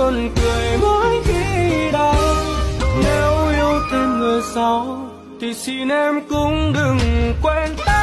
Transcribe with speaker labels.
Speaker 1: luôn cười mỗi khi đau. Nếu yêu thêm người sau thì xin em cũng đừng quên ta.